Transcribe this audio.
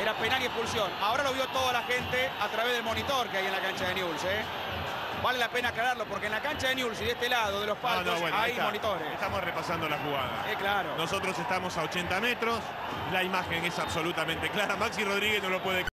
era penal y expulsión. Ahora lo vio toda la gente a través del monitor que hay en la cancha de Newell's, ¿eh? Vale la pena aclararlo porque en la cancha de Newell's y de este lado de los palcos bueno, hay monitores. Estamos repasando la jugada. Claro. Nosotros estamos a 80 metros. La imagen es absolutamente clara. Maxi Rodríguez no lo puede...